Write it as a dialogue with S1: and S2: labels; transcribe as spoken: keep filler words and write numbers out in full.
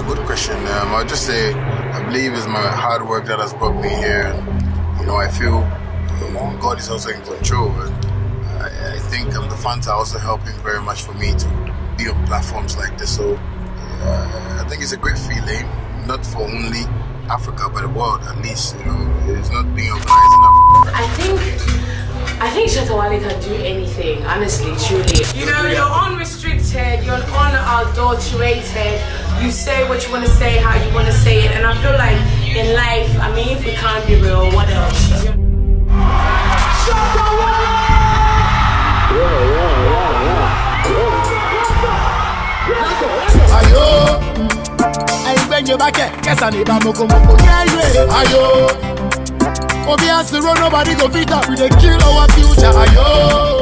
S1: good question. Um, I'll just say I believe it's my hard work that has brought me here. And, you know, I feel um, God is also in control. And I, I think um, the fans are also helping very much for me to be on platforms like this. So uh, I think it's a great feeling, not for only Africa, but the world at least. You know, it's not being organized in Africa.
S2: I think. I think Shatta Wale can do anything, honestly, truly. You know, you're unrestricted, you're unadulterated, you say what you want to say, how you want to say it, and I feel like in life, I mean, if we can't be real, what else? Shatta Wale! Yeah, yeah, yeah, yeah. Ayo, I beg you back, guess I need a moko moko. Yeah, yeah. Ayo. Obi has to run, nobody go beat up, we dey kill our future, ayo.